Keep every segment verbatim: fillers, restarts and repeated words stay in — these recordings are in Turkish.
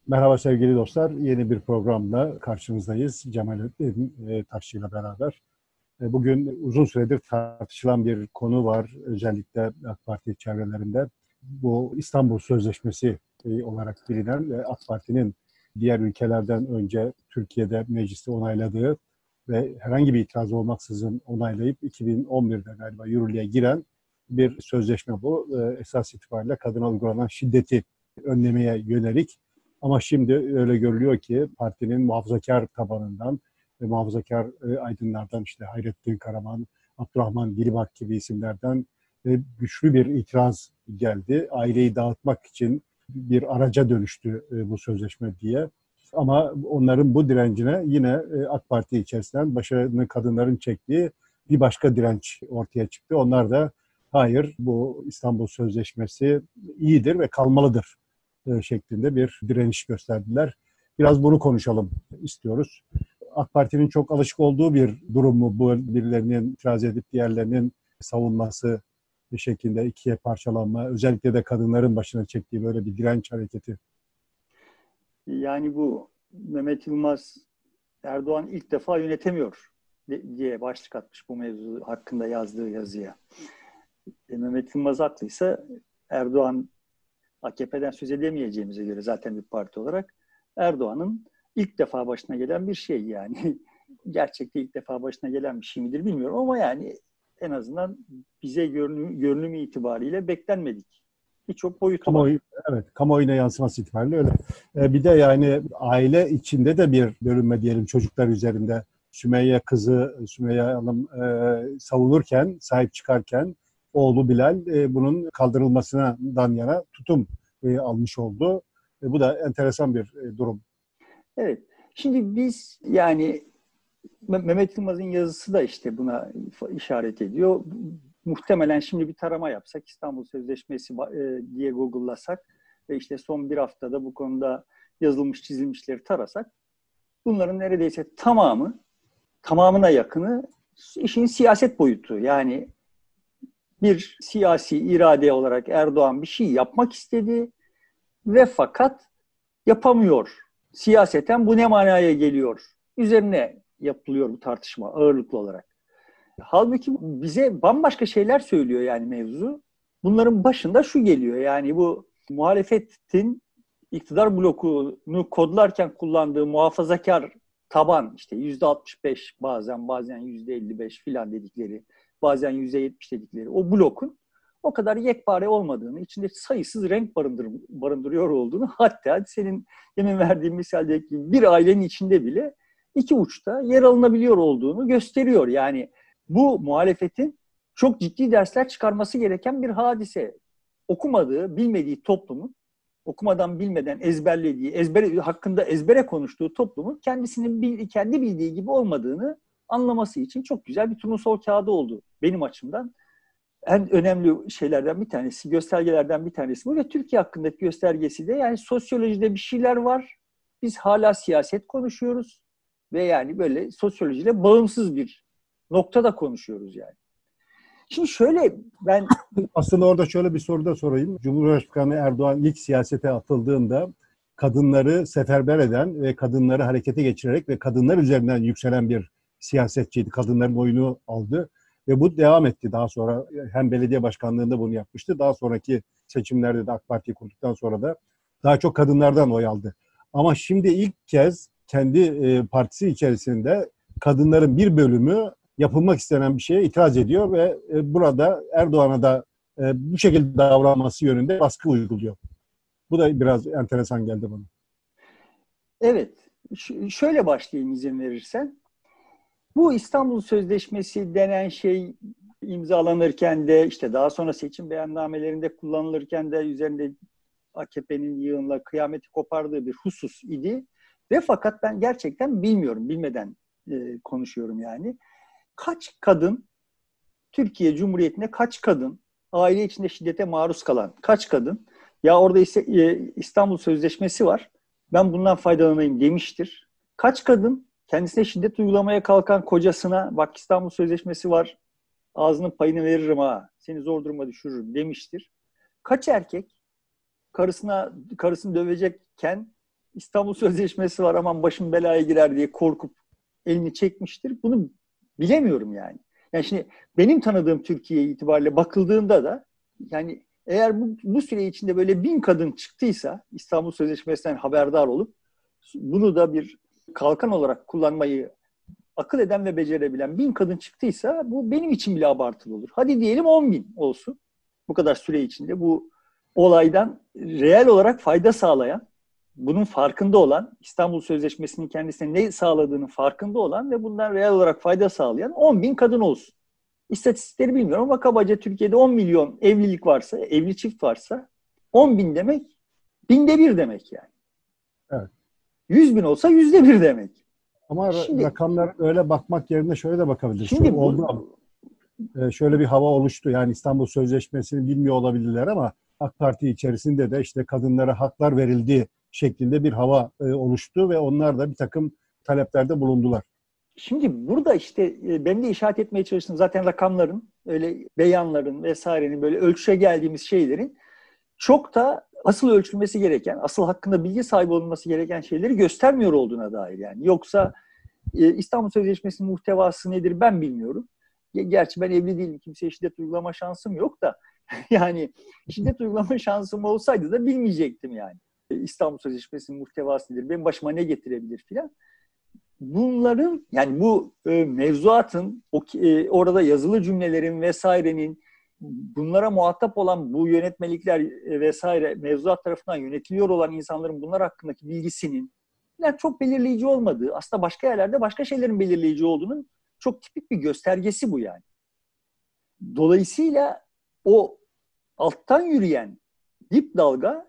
Merhaba sevgili dostlar. Yeni bir programla karşınızdayız. Cemalettin e, Taşçı ile beraber. E, bugün uzun süredir tartışılan bir konu var. Özellikle AK Parti çevrelerinde. Bu İstanbul Sözleşmesi e, olarak bilinen ve AK Parti'nin diğer ülkelerden önce Türkiye'de mecliste onayladığı ve herhangi bir itiraz olmaksızın onaylayıp iki bin on birde galiba yürürlüğe giren bir sözleşme bu. E, esas itibariyle kadına uygulanan şiddeti önlemeye yönelik. Ama şimdi öyle görülüyor ki partinin muhafazakar tabanından ve muhafazakar e, aydınlardan işte Hayrettin Karaman, Abdurrahman Dilibak gibi isimlerden e, güçlü bir itiraz geldi. Aileyi dağıtmak için bir araca dönüştü e, bu sözleşme diye. Ama onların bu direncine yine e, AK Parti içerisinden başarılı kadınların çektiği bir başka direnç ortaya çıktı. Onlar da hayır, bu İstanbul Sözleşmesi iyidir ve kalmalıdır e, şeklinde bir direniş gösterdiler. Biraz bunu konuşalım istiyoruz. AK Parti'nin çok alışık olduğu bir durum mu bu, birilerinin itiraz edip diğerlerinin savunması bir şekilde ikiye parçalanma, özellikle de kadınların başına çektiği böyle bir direnç hareketi? Yani bu Mehmet Yılmaz Erdoğan ilk defa yönetemiyor diye başlık atmış bu mevzu hakkında yazdığı yazıya. E, Mehmet Yılmaz haklıysa Erdoğan A K P'den söz edemeyeceğimize göre zaten bir parti olarak Erdoğan'ın ilk defa başına gelen bir şey yani. Gerçekte ilk defa başına gelen bir şey midir bilmiyorum ama yani en azından bize görünüm, görünüm itibariyle beklenmedik. Birçok boyutu var. Kamuoyu, evet, kamuoyuna yansıması itibariyle öyle. Ee, bir de yani aile içinde de bir bölünme diyelim çocuklar üzerinde. Sümeyye kızı, Sümeyye Hanım e, savunurken, sahip çıkarken oğlu Bilal e, bunun kaldırılmasından yana tutum e, almış oldu. E, bu da enteresan bir e, durum. Evet. Şimdi biz yani Mehmet Yılmaz'ın yazısı da işte buna işaret ediyor. Muhtemelen şimdi bir tarama yapsak, İstanbul Sözleşmesi diye Google'lasak ve işte son bir haftada bu konuda yazılmış çizilmişleri tarasak, bunların neredeyse tamamı, tamamına yakını işin siyaset boyutu. Yani bir siyasi irade olarak Erdoğan bir şey yapmak istedi ve fakat yapamıyor. Siyaseten bu ne manaya geliyor? Üzerine yapılıyor bu tartışma ağırlıklı olarak. Halbuki bize bambaşka şeyler söylüyor yani mevzu. Bunların başında şu geliyor, yani bu muhalefetin iktidar blokunu kodlarken kullandığı muhafazakar taban, işte yüzde altmış beş bazen bazen yüzde elli beş filan dedikleri, bazen yüzde yetmiş dedikleri o blokun o kadar yekpare olmadığını, içinde sayısız renk barındır, barındırıyor olduğunu, hatta senin demin verdiğin misaldeki bir ailenin içinde bile iki uçta yer alınabiliyor olduğunu gösteriyor. Yani bu muhalefetin çok ciddi dersler çıkarması gereken bir hadise. Okumadığı, bilmediği toplumun, okumadan bilmeden ezberlediği, ezber hakkında ezbere konuştuğu toplumun kendisinin bil, kendi bildiği gibi olmadığını anlaması için çok güzel bir turnusol kağıdı oldu benim açımdan. En önemli şeylerden bir tanesi, göstergelerden bir tanesi bu ve Türkiye hakkındaki göstergesi de yani sosyolojide bir şeyler var. Biz hala siyaset konuşuyoruz ve yani böyle sosyolojiyle bağımsız bir noktada konuşuyoruz yani. Şimdi şöyle ben... Aslında orada şöyle bir soru da sorayım. Cumhurbaşkanı Erdoğan ilk siyasete atıldığında kadınları seferber eden ve kadınları harekete geçirerek ve kadınlar üzerinden yükselen bir siyasetçiydi. Kadınların oyunu aldı ve bu devam etti. Daha sonra hem belediye başkanlığında bunu yapmıştı. Daha sonraki seçimlerde de AK Parti'yi kurduktan sonra da daha çok kadınlardan oy aldı. Ama şimdi ilk kez kendi e, partisi içerisinde kadınların bir bölümü yapılmak istenen bir şeye itiraz ediyor ve e, burada Erdoğan'a da e, bu şekilde davranması yönünde baskı uyguluyor. Bu da biraz enteresan geldi bana. Evet. Ş- şöyle başlayayım izin verirsen. Bu İstanbul Sözleşmesi denen şey imzalanırken de, işte daha sonra seçim beyannamelerinde kullanılırken de üzerinde A K P'nin yığınla kıyameti kopardığı bir husus idi. Ve fakat ben gerçekten bilmiyorum, bilmeden e, konuşuyorum yani. Kaç kadın, Türkiye Cumhuriyeti'nde kaç kadın, aile içinde şiddete maruz kalan kaç kadın, ya orada ise e, İstanbul Sözleşmesi var, ben bundan faydalanayım demiştir. Kaç kadın kendisine şiddet uygulamaya kalkan kocasına, bak İstanbul Sözleşmesi var, ağzının payını veririm ha, seni zor duruma düşürürüm demiştir. Kaç erkek karısına karısını dövecekken İstanbul Sözleşmesi var, aman başım belaya girer diye korkup elini çekmiştir. Bunu bilemiyorum yani. Yani şimdi benim tanıdığım Türkiye itibariyle bakıldığında da yani eğer bu, bu süre içinde böyle bin kadın çıktıysa İstanbul Sözleşmesi'nden haberdar olup bunu da bir kalkan olarak kullanmayı akıl eden ve becerebilen bin kadın çıktıysa bu benim için bile abartılı olur. Hadi diyelim on bin olsun. Bu kadar süre içinde bu olaydan reel olarak fayda sağlayan, bunun farkında olan, İstanbul Sözleşmesi'nin kendisine ne sağladığının farkında olan ve bundan reel olarak fayda sağlayan on bin kadın olsun. İstatistikleri bilmiyorum ama kabaca Türkiye'de on milyon evlilik varsa, evli çift varsa on bin demek binde bir demek yani. Evet. yüz bin olsa yüzde bir demek. Ama Şimdi, rakamlar öyle bakmak yerine şöyle de bakabiliriz. Şimdi Şu, bu, oldu, şöyle bir hava oluştu. Yani İstanbul Sözleşmesi'ni bilmiyor olabilirler ama AK Parti içerisinde de işte kadınlara haklar verildiği şeklinde bir hava e, oluştu ve onlar da bir takım taleplerde bulundular. Şimdi burada işte e, ben de işaret etmeye çalıştım. Zaten rakamların, öyle beyanların vesairenin böyle ölçüye geldiğimiz şeylerin çok da asıl ölçülmesi gereken, asıl hakkında bilgi sahibi olunması gereken şeyleri göstermiyor olduğuna dair yani. Yoksa e, İstanbul Sözleşmesi'nin muhtevası nedir ben bilmiyorum. Gerçi ben evli değilim, kimseye şiddet uygulama şansım yok da yani şiddet uygulama şansım olsaydı da bilmeyecektim yani. İstanbul Sözleşmesi'nin muhtevası nedir, benim başıma ne getirebilir filan. Bunların yani bu e, mevzuatın, o, e, orada yazılı cümlelerin vesairenin bunlara muhatap olan bu yönetmelikler e, vesaire mevzuat tarafından yönetiliyor olan insanların bunlar hakkındaki bilgisinin yani çok belirleyici olmadığı, aslında başka yerlerde başka şeylerin belirleyici olduğunun çok tipik bir göstergesi bu yani. Dolayısıyla o alttan yürüyen dip dalga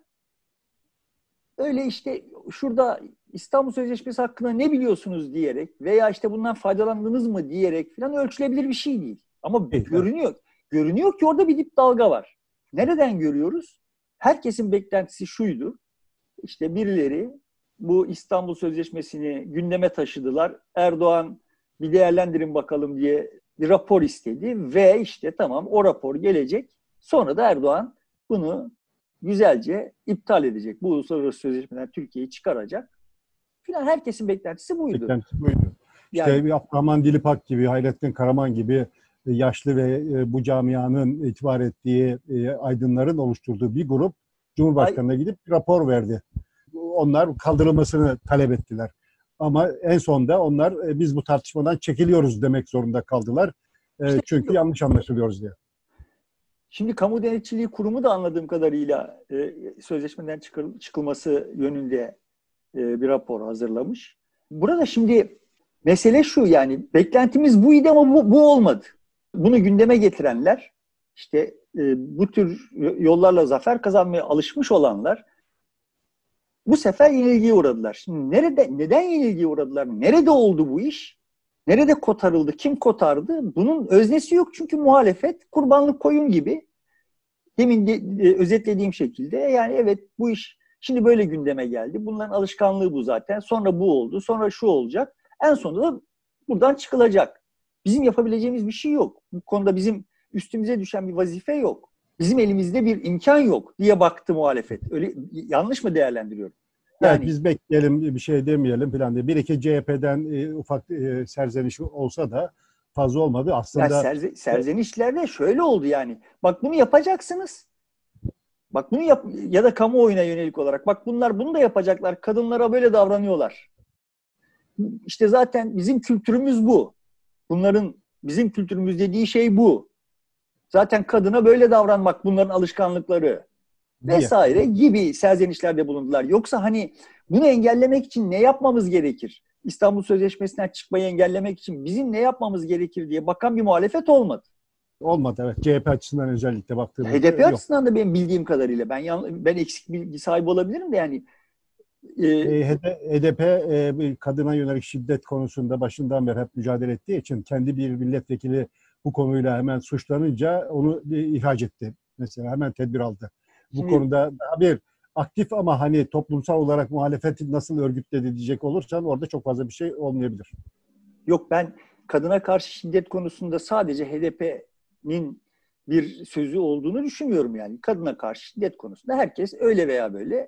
öyle işte şurada İstanbul Sözleşmesi hakkında ne biliyorsunuz diyerek veya işte bundan faydalandınız mı diyerek falan ölçülebilir bir şey değil. Ama Evet, görünüyor. Görünüyor ki orada bir dip dalga var. Nereden görüyoruz? Herkesin beklentisi şuydu. İşte birileri bu İstanbul Sözleşmesi'ni gündeme taşıdılar. Erdoğan bir değerlendirin bakalım diye bir rapor istedi ve işte tamam o rapor gelecek. Sonra da Erdoğan bunu güzelce iptal edecek. Bu uluslararası sözleşmeden Türkiye'yi çıkaracak. Filan herkesin beklentisi buydu. Beklentisi buydu. İşte Yani, bir Abdurrahman Dilipak gibi, Hayrettin Karaman gibi yaşlı ve bu camianın itibar ettiği aydınların oluşturduğu bir grup Cumhurbaşkanı'na gidip bir rapor verdi. Onlar kaldırılmasını talep ettiler. Ama en sonunda onlar biz bu tartışmadan çekiliyoruz demek zorunda kaldılar. İşte Çünkü yanlış anlaşılıyoruz diye. Şimdi Kamu Denetçiliği Kurumu da anladığım kadarıyla e, sözleşmeden çıkıl, çıkılması yönünde e, bir rapor hazırlamış. Burada şimdi mesele şu yani beklentimiz buydu ama bu, bu olmadı. Bunu gündeme getirenler işte e, bu tür yollarla zafer kazanmaya alışmış olanlar bu sefer yenilgiye uğradılar. Şimdi nerede, neden yenilgiye uğradılar? Nerede oldu bu iş? Nerede kotarıldı? Kim kotardı? Bunun öznesi yok çünkü muhalefet kurbanlık koyun gibi. Demin de, e, özetlediğim şekilde yani evet bu iş şimdi böyle gündeme geldi. Bunların alışkanlığı bu zaten. Sonra bu oldu. Sonra şu olacak. En sonunda da buradan çıkılacak. Bizim yapabileceğimiz bir şey yok. Bu konuda bizim üstümüze düşen bir vazife yok. Bizim elimizde bir imkan yok diye baktı muhalefet. Öyle yanlış mı değerlendiriyorum? Yani evet, biz bekleyelim bir şey demeyelim falan diye. Bir iki C H P'den e, ufak e, serzeniş olsa da fazla olmadı. Aslında ya serze, serzenişlerde şöyle oldu yani. Bak bunu yapacaksınız. Bak bunu yap ya da kamuoyuna yönelik olarak. Bak bunlar bunu da yapacaklar. Kadınlara böyle davranıyorlar. İşte zaten bizim kültürümüz bu. Bunların bizim kültürümüz dediği şey bu. Zaten kadına böyle davranmak bunların alışkanlıkları vesaire gibi serzenişlerde bulundular. Yoksa hani bunu engellemek için ne yapmamız gerekir? İstanbul Sözleşmesi'nden çıkmayı engellemek için bizim ne yapmamız gerekir diye bakan bir muhalefet olmadı. Olmadı evet. C H P açısından özellikle baktığımızda. H D P yok. Açısından da benim bildiğim kadarıyla ben yan, ben eksik bilgi sahibi olabilirim de yani. E, e, H D P e, kadına yönelik şiddet konusunda başından beri hep mücadele ettiği için kendi bir milletvekili bu konuyla hemen suçlanınca onu ihraç etti. Mesela hemen tedbir aldı. Bu Şimdi, konuda daha bir aktif ama hani toplumsal olarak muhalefeti nasıl örgütledi diyecek olursan orada çok fazla bir şey olmayabilir. Yok ben kadına karşı şiddet konusunda sadece H D P'nin bir sözü olduğunu düşünmüyorum yani. Kadına karşı şiddet konusunda herkes öyle veya böyle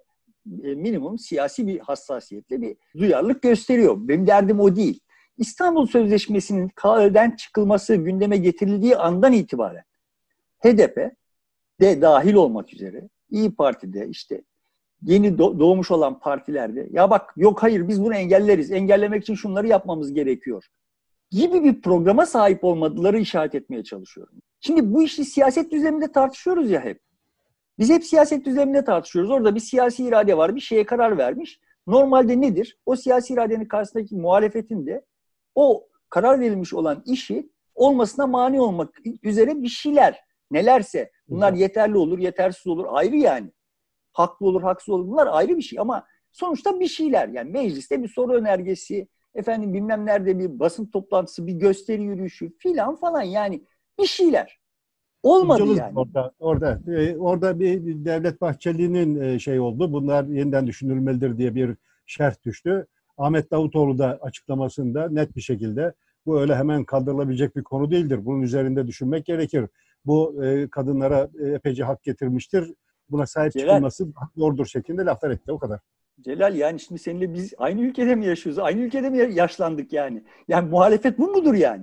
minimum siyasi bir hassasiyetle bir duyarlılık gösteriyor. Benim derdim o değil. İstanbul Sözleşmesi'nin kaiden çıkılması gündeme getirildiği andan itibaren H D P de dahil olmak üzere İYİ Parti'de işte yeni doğmuş olan partilerde ya bak yok hayır biz bunu engelleriz. Engellemek için şunları yapmamız gerekiyor gibi bir programa sahip olmadıları işaret etmeye çalışıyorum. Şimdi bu işi siyaset düzleminde tartışıyoruz ya hep. Biz hep siyaset düzleminde tartışıyoruz. Orada bir siyasi irade var, bir şeye karar vermiş. Normalde nedir? O siyasi iradenin karşısındaki muhalefetin de o karar verilmiş olan işi olmasına mani olmak üzere bir şeyler, nelerse bunlar yeterli olur, yetersiz olur ayrı yani. Haklı olur, haksız olur bunlar ayrı bir şey ama sonuçta bir şeyler. Yani mecliste bir soru önergesi, efendim bilmem nerede bir basın toplantısı, bir gösteri yürüyüşü filan falan yani bir şeyler. Olmadı Ucumuz yani. Orada, orada, e, orada bir Devlet Bahçeli'nin e, şey oldu. Bunlar yeniden düşünülmelidir diye bir şerh düştü. Ahmet Davutoğlu da açıklamasında net bir şekilde bu öyle hemen kaldırılabilecek bir konu değildir. Bunun üzerinde düşünmek gerekir. Bu e, kadınlara e, epeyce hak getirmiştir. Buna sahip Celal, çıkılması doğrudur şeklinde laflar etti. O kadar. Celal yani şimdi seninle biz aynı ülkede mi yaşıyoruz? Aynı ülkede mi yaşlandık yani? Yani muhalefet bu mudur yani?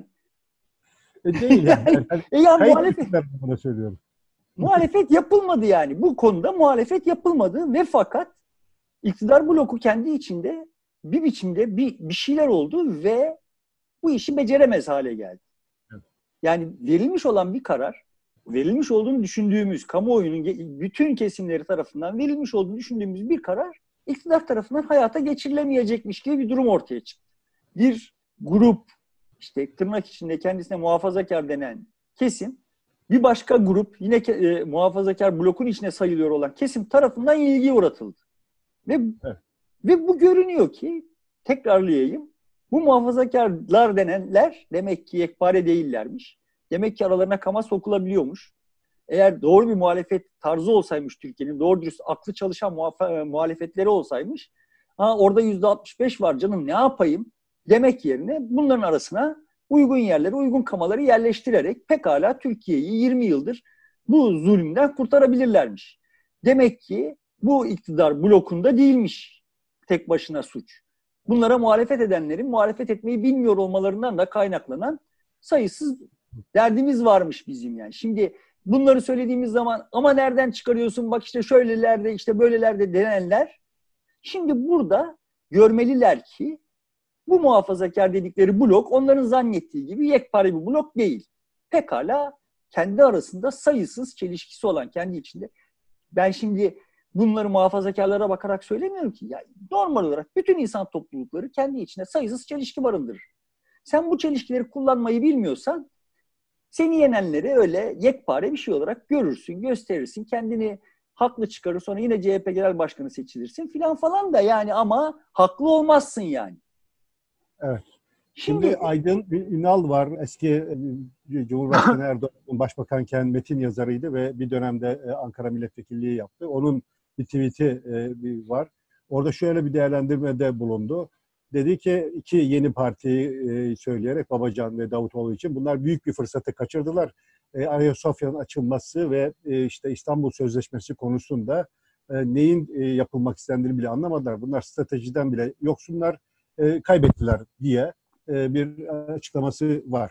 E, değil yani. yani, yani e ya kayıp muhalefet, bunu söylüyorum. muhalefet yapılmadı yani. Bu konuda muhalefet yapılmadı ve fakat iktidar bloku kendi içinde bir biçimde bir, bir şeyler oldu ve bu işi beceremez hale geldi. Evet. Yani verilmiş olan bir karar, verilmiş olduğunu düşündüğümüz, kamuoyunun bütün kesimleri tarafından verilmiş olduğunu düşündüğümüz bir karar, iktidar tarafından hayata geçirilemeyecekmiş gibi bir durum ortaya çıktı. Bir grup, işte tırnak içinde kendisine muhafazakar denen kesim, bir başka grup, yine e, muhafazakar blokun içine sayılıyor olan kesim tarafından yenilgiye uğratıldı. Ve, evet. ve bu görünüyor ki, tekrarlayayım, bu muhafazakarlar denenler demek ki yekpare değillermiş. Demek ki aralarına kama sokulabiliyormuş. Eğer doğru bir muhalefet tarzı olsaymış Türkiye'nin, doğru dürüst aklı çalışan muhaf- muhalefetleri olsaymış, ha orada yüzde altmış beş var canım ne yapayım demek yerine bunların arasına uygun yerleri, uygun kamaları yerleştirerek pekala Türkiye'yi yirmi yıldır bu zulümden kurtarabilirlermiş. Demek ki bu iktidar blokunda değilmiş tek başına suç. Bunlara muhalefet edenlerin muhalefet etmeyi bilmiyor olmalarından da kaynaklanan sayısız derdimiz varmış bizim yani. Şimdi bunları söylediğimiz zaman ama nereden çıkarıyorsun bak işte şöylelerde işte böylelerde denenler şimdi burada görmeliler ki bu muhafazakar dedikleri blok onların zannettiği gibi yekpare bir blok değil. Pekala kendi arasında sayısız çelişkisi olan kendi içinde. Ben şimdi bunları muhafazakarlara bakarak söylemiyorum ki. Yani normal olarak bütün insan toplulukları kendi içinde sayısız çelişki barındırır. Sen bu çelişkileri kullanmayı bilmiyorsan seni yenenleri öyle yekpare bir şey olarak görürsün, gösterirsin. Kendini haklı çıkarır sonra yine C H P Genel Başkanı seçilirsin filan falan da yani ama haklı olmazsın yani. Evet. Şimdi, Şimdi Aydın Ünal var. Eski Cumhurbaşkanı Erdoğan'ın başbakanken metin yazarıydı ve bir dönemde Ankara milletvekilliği yaptı. Onun bir tweet'i var. Orada şöyle bir değerlendirmede bulundu. Dedi ki iki yeni partiyi söyleyerek Babacan ve Davutoğlu için bunlar büyük bir fırsatı kaçırdılar. Ayasofya'nın açılması ve işte İstanbul Sözleşmesi konusunda neyin yapılmak istendiğini bile anlamadılar. Bunlar stratejiden bile yoksunlar. E, kaybettiler diye e, bir açıklaması var.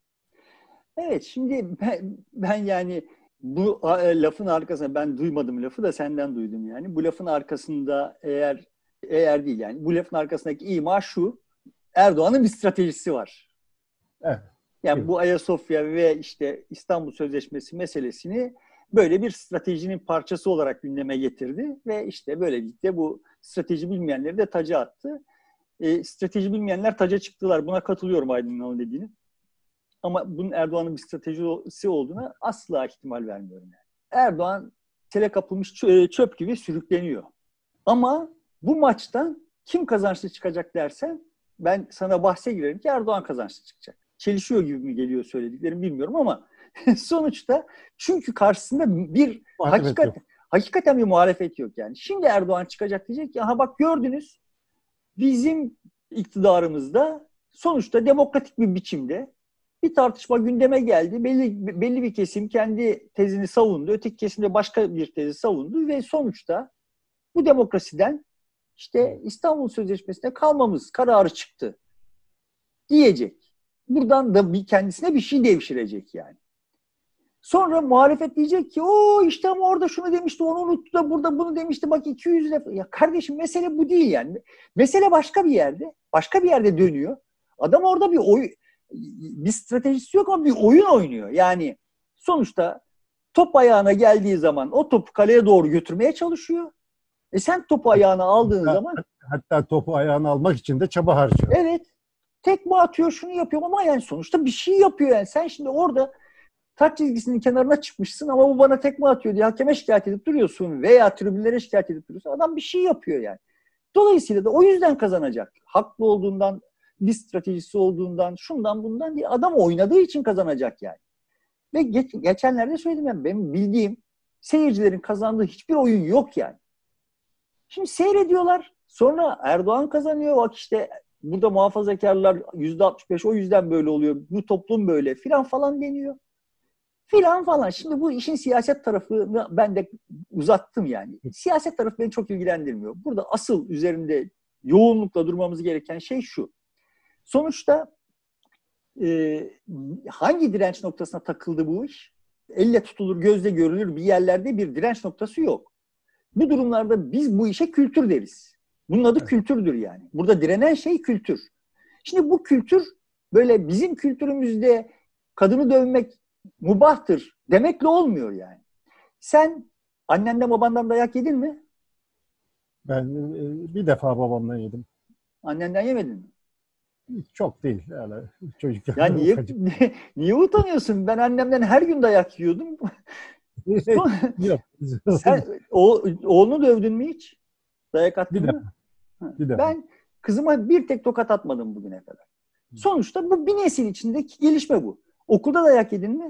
Evet, şimdi ben, ben yani bu e, lafın arkasında ben duymadım lafı da senden duydum yani. Bu lafın arkasında eğer eğer değil yani bu lafın arkasındaki ima şu: Erdoğan'ın bir stratejisi var. Evet. Yani evet. bu Ayasofya ve işte İstanbul Sözleşmesi meselesini böyle bir stratejinin parçası olarak gündeme getirdi ve işte böylelikle bu strateji bilmeyenleri de taca attı. E, strateji bilmeyenler taca çıktılar. Buna katılıyorum Aydın Ünal'ın dediğini. Ama bunun Erdoğan'ın bir stratejisi olduğuna asla ihtimal vermiyorum. Yani. Erdoğan tele kapılmış çöp gibi sürükleniyor. Ama bu maçtan kim kazançlı çıkacak dersen ben sana bahse girerim ki Erdoğan kazançlı çıkacak. Çelişiyor gibi mi geliyor söylediklerim bilmiyorum ama sonuçta çünkü karşısında bir hakikat, hakikaten bir muhalefet yok yani. Şimdi Erdoğan çıkacak diyecek ki aha bak gördünüz bizim iktidarımızda sonuçta demokratik bir biçimde bir tartışma gündeme geldi. Belli, belli bir kesim kendi tezini savundu. Öteki kesim de başka bir tezi savundu ve sonuçta Bu demokrasiden işte İstanbul Sözleşmesi'ne kalmamız kararı çıktı diyecek. Buradan da bir kendisine bir şey devşirecek yani. Sonra muhalefet diyecek ki o işte ama orada şunu demişti, onu unuttu da burada bunu demişti, bak iki yüz lira. Ya kardeşim mesele bu değil yani. Mesele başka bir yerde. Başka bir yerde dönüyor. Adam orada bir oy, bir stratejisi yok ama bir oyun oynuyor. Yani sonuçta top ayağına geldiği zaman o topu kaleye doğru götürmeye çalışıyor. E sen topu ayağına aldığın hatta, zaman... Hatta topu ayağına almak için de çaba harcıyor. Evet. Tekme atıyor, şunu yapıyor ama yani sonuçta bir şey yapıyor yani. Sen şimdi orada taç çizgisinin kenarına çıkmışsın ama bu bana tekme atıyor diye hakeme şikayet edip duruyorsun veya tribünlere şikayet edip duruyorsun. Adam bir şey yapıyor yani. Dolayısıyla da o yüzden kazanacak. Haklı olduğundan, bir stratejisi olduğundan, şundan bundan değil. Adam oynadığı için kazanacak yani. Ve geç, geçenlerde söyledim yani benim bildiğim seyircilerin kazandığı hiçbir oyun yok yani. Şimdi seyrediyorlar. Sonra Erdoğan kazanıyor. Bak işte burada muhafazakarlar yüzde altmış beş o yüzden böyle oluyor. Bu toplum böyle filan falan deniyor. Filan falan. Şimdi bu işin siyaset tarafını ben de uzattım yani. Siyaset tarafı beni çok ilgilendirmiyor. Burada asıl üzerinde yoğunlukla durmamız gereken şey şu. Sonuçta e, hangi direnç noktasına takıldı bu iş? Elle tutulur, gözle görülür bir yerlerde bir direnç noktası yok. Bu durumlarda biz bu işe kültür deriz. Bunun adı evet. Kültürdür yani. Burada direnen şey kültür. Şimdi bu kültür böyle bizim kültürümüzde kadını dövmek mubahtır demekle olmuyor yani. Sen annenden babandan dayak yedin mi? Ben bir defa babamdan yedim. Annenden yemedin mi? Çok değil. Yani çocuk ya niye, niye, niye utanıyorsun? Ben annemden her gün dayak yiyordum. Yok. Sen o, oğlunu dövdün mü hiç? Dayak attın bir mı? Defa. Bir defa. Ben kızıma bir tek tokat atmadım bugüne kadar. Sonuçta bu bir nesil içindeki gelişme bu. Okulda dayak yedin mi?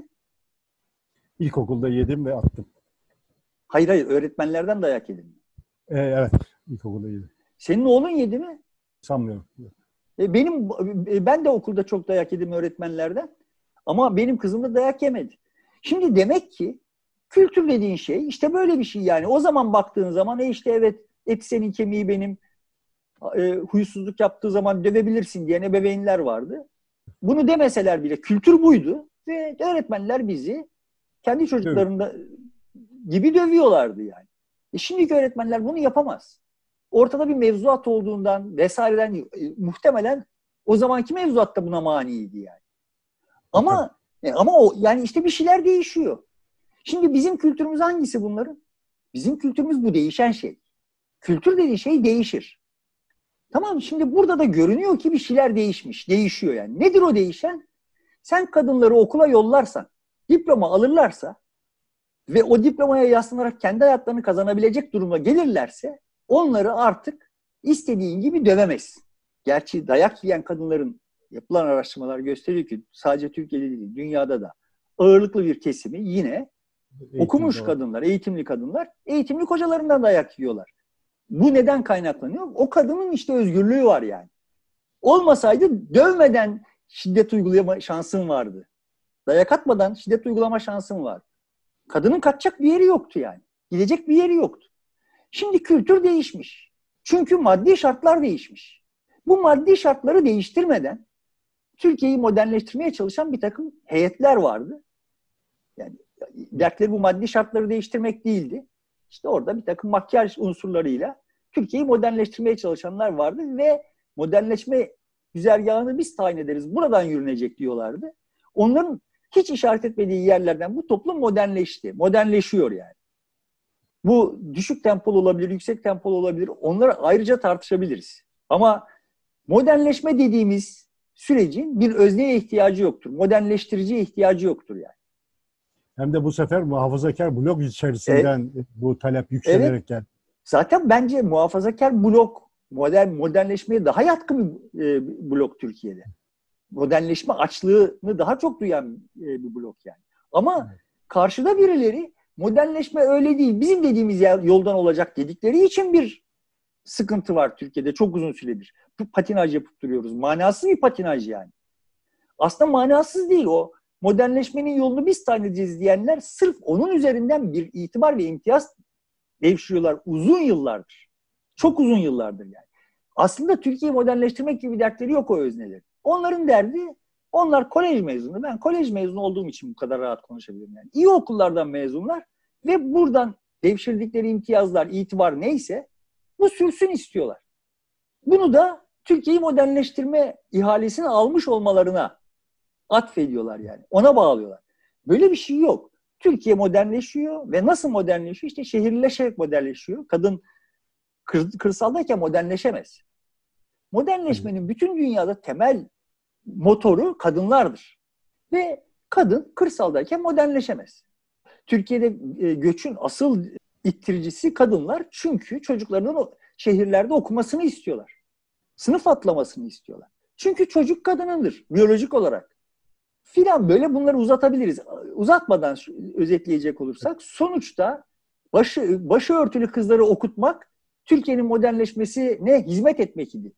İlkokulda yedim ve attım. Hayır hayır. Öğretmenlerden dayak yedin mi? Ee, evet. İlkokulda yedim. Senin oğlun yedi mi? Sanmıyorum. E, benim ben de okulda çok dayak yedim öğretmenlerden. Ama benim kızım da dayak yemedi. Şimdi demek ki kültür dediğin şey işte böyle bir şey yani. O zaman baktığın zaman e işte evet eti senin kemiği benim, e, huysuzluk yaptığı zaman dövebilirsin diyen ebeveynler vardı. Bunu demeseler bile kültür buydu ve öğretmenler bizi kendi çocuklarında gibi dövüyorlardı yani. E şimdiki öğretmenler bunu yapamaz. Ortada bir mevzuat olduğundan vesaireden e, muhtemelen o zamanki mevzuat da buna maniydi yani. Ama e, ama o yani işte bir şeyler değişiyor. Şimdi bizim kültürümüz hangisi bunların? Bizim kültürümüz bu değişen şey. Kültür dediği şey değişir. Tamam, şimdi burada da görünüyor ki bir şeyler değişmiş. Değişiyor yani. Nedir o değişen? Sen kadınları okula yollarsan, diploma alırlarsa ve o diplomaya yaslanarak kendi hayatlarını kazanabilecek duruma gelirlerse onları artık istediğin gibi dövemezsin. Gerçi dayak yiyen kadınların yapılan araştırmalar gösteriyor ki sadece Türkiye'de değil, dünyada da ağırlıklı bir kesimi yine eğitimli okumuş kadınlar, eğitimli kadınlar, eğitimli kocalarından dayak yiyorlar. Bu neden kaynaklanıyor? O kadının işte özgürlüğü var yani. Olmasaydı dövmeden şiddet uygulama şansın vardı. Dayak atmadan şiddet uygulama şansın vardı. Kadının kaçacak bir yeri yoktu yani. Gidecek bir yeri yoktu. Şimdi kültür değişmiş. Çünkü maddi şartlar değişmiş. Bu maddi şartları değiştirmeden Türkiye'yi modernleştirmeye çalışan bir takım heyetler vardı. Yani dertleri bu maddi şartları değiştirmek değildi. İşte orada bir takım makyaj unsurlarıyla Türkiye'yi modernleştirmeye çalışanlar vardı ve modernleşme güzergahını biz tayin ederiz, buradan yürünecek diyorlardı. Onların hiç işaret etmediği yerlerden bu toplum modernleşti. Modernleşiyor yani. Bu düşük tempolu olabilir, yüksek tempolu olabilir. Onları ayrıca tartışabiliriz. Ama modernleşme dediğimiz sürecin bir özneye ihtiyacı yoktur. Modernleştiriciye ihtiyacı yoktur yani. Hem de bu sefer muhafazakar blok içerisinden e, bu talep yükselerek evet. geldi. Zaten bence muhafazakar blok modern modernleşmeye daha yatkın bir e, blok Türkiye'de. Modernleşme açlığını daha çok duyan e, bir blok yani. Ama evet. karşıda birileri modernleşme öyle değil, bizim dediğimiz yoldan olacak dedikleri için bir sıkıntı var Türkiye'de çok uzun süredir. Patinaj yapıp duruyoruz. Manasız bir patinaj yani. Aslında manasız değil o. Modernleşmenin yolunu biz tayin edeceğiz diyenler sırf onun üzerinden bir itibar ve imtiyaz devşiriyorlar uzun yıllardır. Çok uzun yıllardır yani. Aslında Türkiye'yi modernleştirmek gibi bir dertleri yok o öznelerin. Onların derdi, onlar kolej mezunu. Ben kolej mezunu olduğum için bu kadar rahat konuşabilirim yani. İyi okullardan mezunlar ve buradan devşirdikleri imtiyazlar, itibar neyse bu sürsün istiyorlar. Bunu da Türkiye'yi modernleştirme ihalesini almış olmalarına atfediyorlar yani. Ona bağlıyorlar. Böyle bir şey yok. Türkiye modernleşiyor ve nasıl modernleşiyor? İşte şehirleşerek modernleşiyor. Kadın kır, kırsaldayken modernleşemez. Modernleşmenin bütün dünyada temel motoru kadınlardır. Ve kadın kırsaldayken modernleşemez. Türkiye'de e, göçün asıl ittiricisi kadınlar, çünkü çocuklarının o şehirlerde okumasını istiyorlar. Sınıf atlamasını istiyorlar. Çünkü çocuk kadınındır biyolojik olarak. Filan böyle bunları uzatabiliriz. Uzatmadan özetleyecek olursak sonuçta başı, başı örtülü kızları okutmak Türkiye'nin modernleşmesine hizmet etmek idi.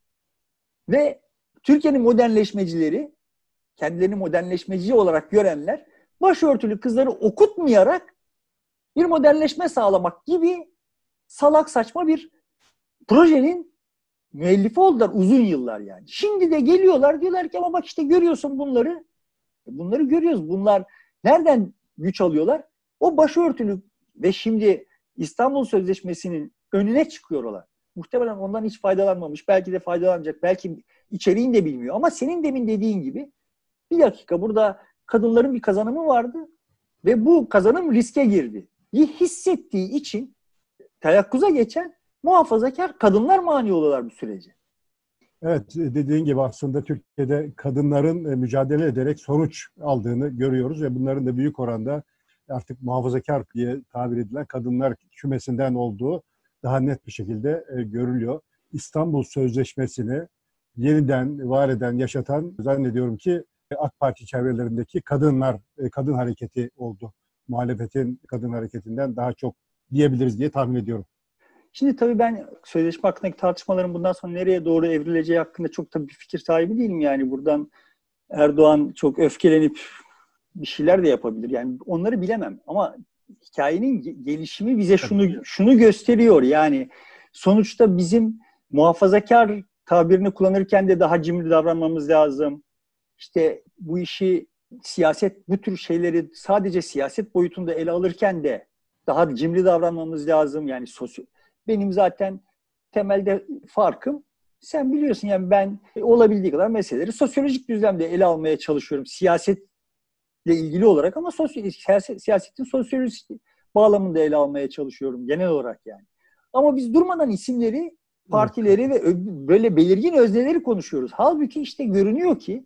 Ve Türkiye'nin modernleşmecileri, kendilerini modernleşmeci olarak görenler, başörtülü kızları okutmayarak bir modernleşme sağlamak gibi salak saçma bir projenin müellifi oldular uzun yıllar yani. Şimdi de geliyorlar, diyorlar ki ama bak işte görüyorsun bunları. Bunları görüyoruz. Bunlar nereden güç alıyorlar? O başörtülü ve şimdi İstanbul Sözleşmesi'nin önüne çıkıyorlar. Muhtemelen ondan hiç faydalanmamış. Belki de faydalanacak. Belki içeriğini de bilmiyor. Ama senin demin dediğin gibi bir dakika, burada kadınların bir kazanımı vardı ve bu kazanım riske girdi. Hissettiği için teyakkuza geçen muhafazakar kadınlar mani oluyorlar bu sürece. Evet, dediğin gibi aslında Türkiye'de kadınların mücadele ederek sonuç aldığını görüyoruz ve bunların da büyük oranda artık muhafazakar diye tabir edilen kadınlar kümesinden olduğu daha net bir şekilde görülüyor. İstanbul Sözleşmesi'ni yeniden var eden, yaşatan zannediyorum ki AK Parti çevrelerindeki kadınlar, kadın hareketi oldu. Muhalefetin kadın hareketinden daha çok diyebiliriz diye tahmin ediyorum. Şimdi tabii ben sözleşme hakkındaki tartışmaların bundan sonra nereye doğru evrileceği hakkında çok da bir fikir sahibi değilim. Yani buradan Erdoğan çok öfkelenip bir şeyler de yapabilir. Yani onları bilemem. Ama hikayenin gelişimi bize şunu şunu gösteriyor. Yani sonuçta bizim muhafazakar tabirini kullanırken de daha cimri davranmamız lazım. İşte bu işi siyaset, bu tür şeyleri sadece siyaset boyutunda ele alırken de daha cimri davranmamız lazım. Yani sosyo benim zaten temelde farkım, sen biliyorsun yani ben olabildiği kadar meseleleri sosyolojik düzlemde ele almaya çalışıyorum. Siyasetle ilgili olarak ama sosyo siyaset, siyasetin sosyolojik bağlamında ele almaya çalışıyorum genel olarak yani. Ama biz durmadan isimleri, partileri ve böyle belirgin özneleri konuşuyoruz. Halbuki işte görünüyor ki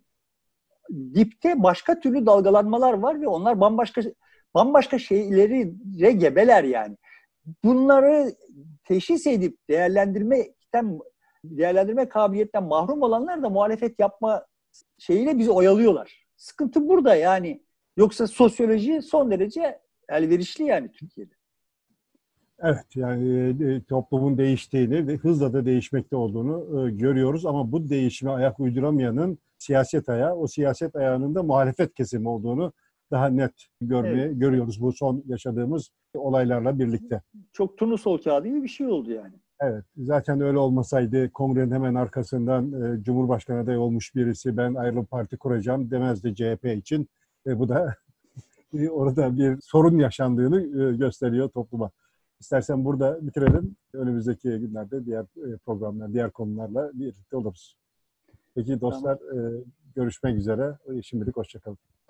dipte başka türlü dalgalanmalar var ve onlar bambaşka bambaşka şeyleri gebeler yani. Bunları teşhis edip değerlendirmekten, değerlendirme kabiliyetten mahrum olanlar da muhalefet yapma şeyiyle bizi oyalıyorlar. Sıkıntı burada yani. Yoksa sosyoloji son derece elverişli yani Türkiye'de. Evet, yani toplumun değiştiğini ve hızla da değişmekte olduğunu görüyoruz ama bu değişime ayak uyduramayanın siyaset ayağı, o siyaset ayağının da muhalefet kesimi olduğunu daha net görmeye evet. görüyoruz bu son yaşadığımız olaylarla birlikte. Çok turnusol kağıdı gibi bir şey oldu yani. Evet, zaten öyle olmasaydı kongrenin hemen arkasından e, Cumhurbaşkanı adayı olmuş birisi ben ayrılıp parti kuracağım demezdi C H P için. E, bu da orada bir sorun yaşandığını e, gösteriyor topluma. İstersen burada bitirelim. Önümüzdeki günlerde diğer programlar, diğer konularla birlikte oluruz. Peki dostlar, tamam. e, görüşmek üzere. Şimdilik hoşça kalın.